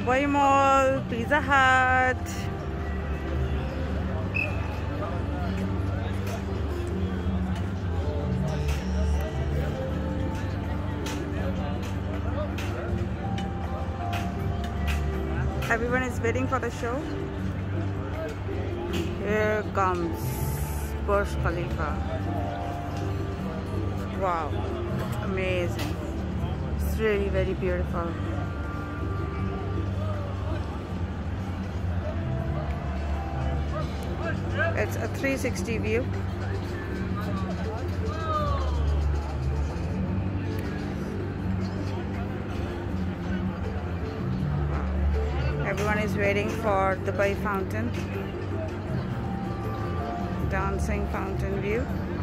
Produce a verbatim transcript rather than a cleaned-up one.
Dubai Mall, Pizza Hut. Everyone is waiting for the show. Here comes Burj Khalifa. Wow, amazing. It's really very beautiful. It's a three sixty view. Everyone is waiting for the Dubai fountain. Dancing fountain view.